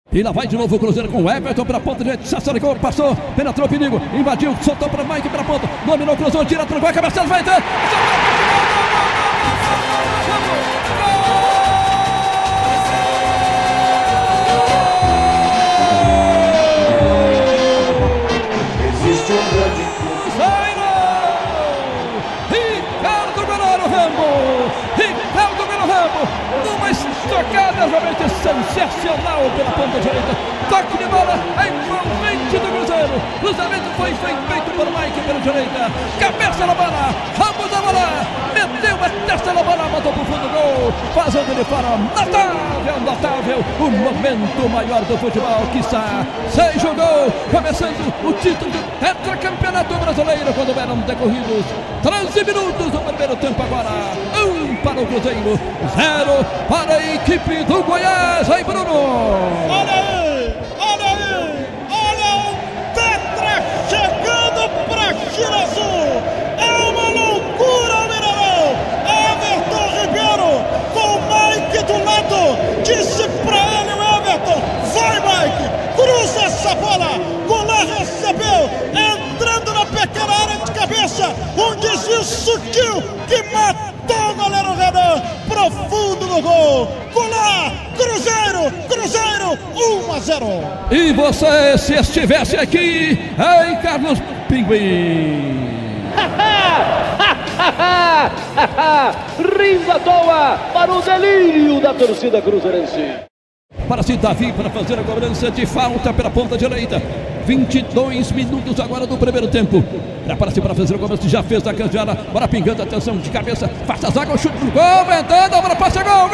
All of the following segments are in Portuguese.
E lá vai de novo o Cruzeiro com o Everton para a ponta direita. Sassaricou, passou, penetrou o perigo, invadiu, soltou para Mike para a ponta, dominou, cruzou, tira, trancou a cabeça, vai entrar. Existe um grande Ricardo Goulart Rambo, Ricardo Goulart Rambo, numa estocada realmente sensacional pela ponta direita, toque de bola envolvente do Cruzeiro, cruzamento foi feito por Mike pela direita, cabeça na bola, Rambo da bola, meteu a testa na bola, mandou pro fundo do gol, fazendo de fora, notável, o momento maior do futebol, quiçá, seja o gol, começando o título do tetracampeonato brasileiro, quando eram decorridos 13 minutos do primeiro tempo agora, 1 para o Cruzeiro, 0 para a equipe do Goiás. Aí, Bruno! Olha aí, o Tetra chegando pra China Azul, é uma loucura, Mineirão. Everton Ribeiro com o Mike do lado, disse pra ele o Everton, vai Mike, cruza essa bola, Goulart recebeu, entrando na pequena área de cabeça, um desvio sutil que matou o goleiro Renan, profundo no gol, Goulart, Cruzeiro, 1-0. E você, se estivesse aqui, em Carlos Pinguim. Rindo à toa para o delírio da torcida cruzeirense. Para se Davi para fazer a cobrança de falta pela ponta direita. 22 minutos agora do primeiro tempo. Prepara-se para fazer a cobrança, já fez a canjada. Bora pingando, atenção de cabeça. Faz a zaga, o chute pro gol, entrando, a bola passa, gol.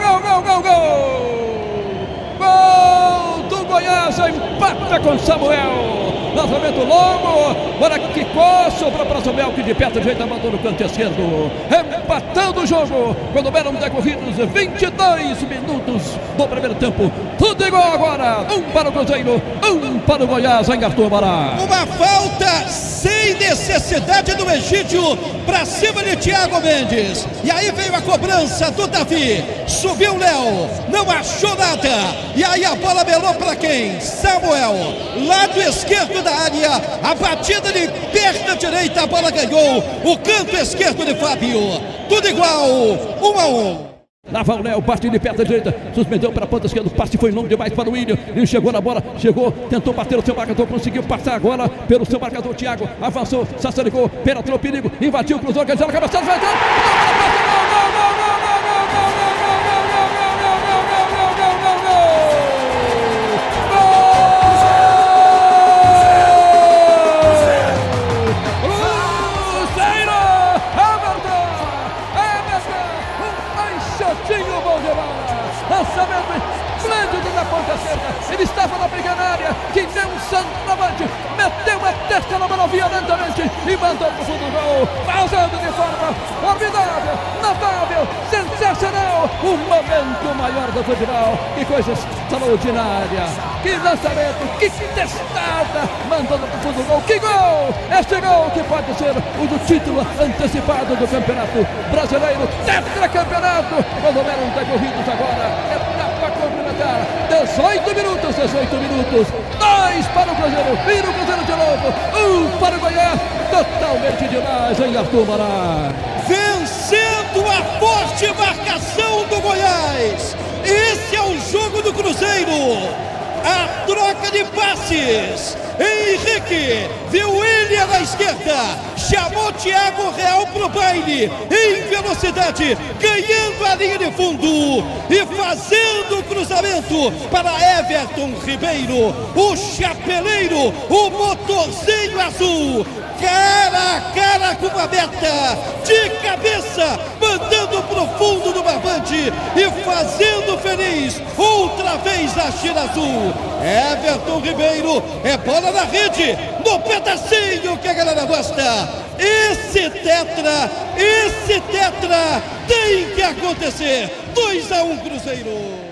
Gol do Goiás, empata com Samuel. Lançamento longo, bora quicou, sobrou para Samuel, que de perto direita mandou no canto esquerdo. Empatando o jogo, quando eram decorridos 22 minutos do primeiro tempo. Tudo igual agora, 1 para o Cruzeiro, 1 para o Goiás, em Arthur Bará. Uma falta sem necessidade do Egídio para cima de Thiago Mendes. E aí veio a cobrança do Davi. Subiu o Léo, não achou nada. E aí a bola melou para quem? Samuel, lado esquerdo da área. A batida de perna direita, a bola ganhou. O canto esquerdo de Fábio. Tudo igual, 1-1. Lá vai o Léo, parte de perna direita, suspendeu para a ponta esquerda, o passe foi longo demais para o William, ele chegou na bola, tentou bater o seu marcador, conseguiu passar agora pelo seu marcador, Thiago, avançou, sassaricou, penetrou o perigo, invadiu, cruzou, ganhou a cabeça, vai entrar, bom de bola, lançamento esplêndido da ponta esquerda, ele estava na pequena área, que deu um centroavante, meteu a testa na bola violentamente e mandou para o fundo do gol, fazendo de forma formidável, notável, sensacional, o momento maior do futebol, que coisa extraordinária, que lançamento, que testada, mandando para o fundo do gol, que gol, este gol que pode ser o do título antecipado do Campeonato Brasileiro, tetracampeonato, quando eram decorridos agora, etapa complementar, 18 minutos, 2 para o Cruzeiro, vira o Cruzeiro de novo, 1 para o Goiás, totalmente demais em Arthur Bará. Vencendo a forte marcação do Goiás, esse é o jogo do Cruzeiro. A troca de passes, Henrique viu William na esquerda, chamou Thiago Real pro baile, em velocidade, ganhando a linha de fundo e fazendo o cruzamento para Everton Ribeiro, o chapeleiro, o motorzinho azul, cara a cara com a meta, de cabeça, mandando pro fundo do barbante e fazendo feliz outra vez a China Azul. Everton Ribeiro, é bola na rede, no pedacinho que a galera gosta. Esse tetra tem que acontecer. 2-1 Cruzeiro.